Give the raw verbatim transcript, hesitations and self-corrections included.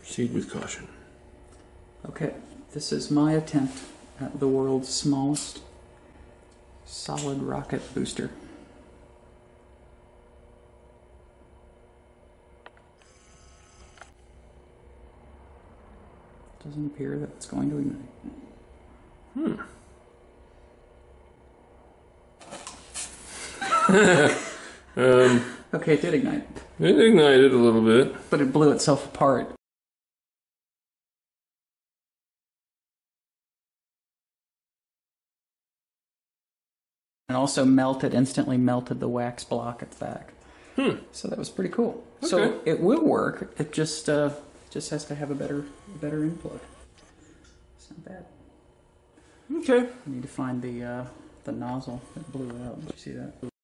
Proceed with caution. Okay, this is my attempt at the world's smallest solid rocket booster. Doesn't appear that it's going to ignite. Hmm. um, okay, it did ignite. It ignited a little bit. But it blew itself apart. And also melted, instantly melted the wax block at the back. Hmm. So that was pretty cool. Okay. So it will work. It just uh, just has to have a better better input. It's not bad. Okay. I need to find the uh, the nozzle that blew out. Did you see that?